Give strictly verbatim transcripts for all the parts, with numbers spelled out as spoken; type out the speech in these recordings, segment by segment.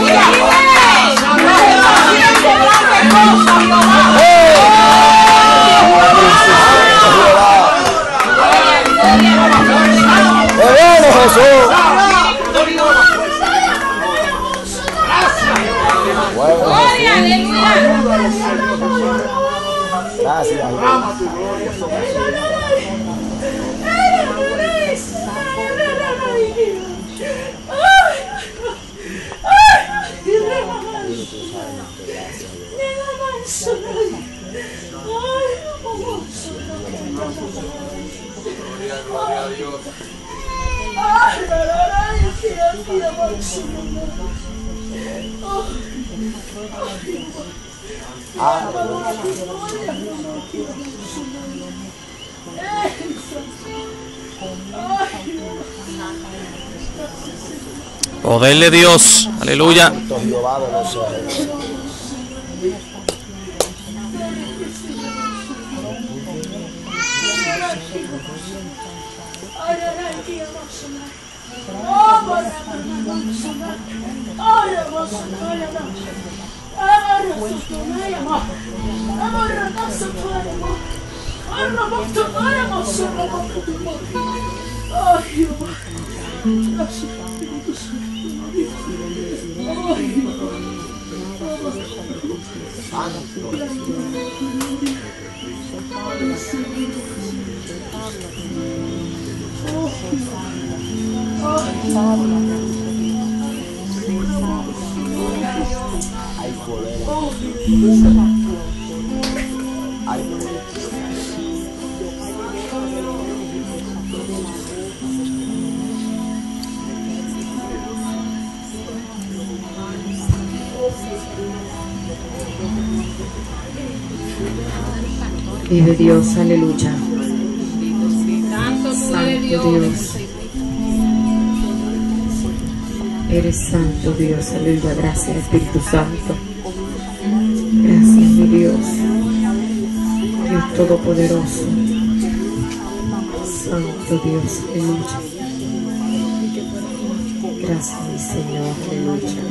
Poder de Dios, aleluya. Vive Dios, aleluya. Santo Santo Dios. Eres santo Dios, aleluya. Gracias, Espíritu Santo. Gracias, mi Dios. Dios Todopoderoso. Santo Dios, aleluya. Gracias, mi Señor, aleluya.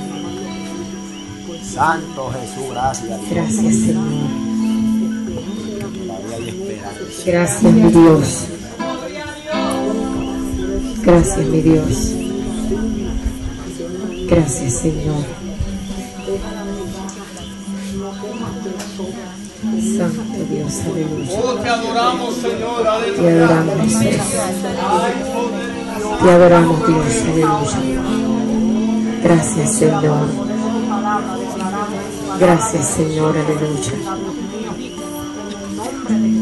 Santo Jesús, gracias. Gracias, Señor. Gracias, mi Dios. Gracias, mi Dios. Gracias, Señor. Santo Dios, aleluya. Te adoramos, Señor, aleluya. Te adoramos, Jesús. Te adoramos, Dios, aleluya. Gracias, Señor. Gracias, Señor, aleluya.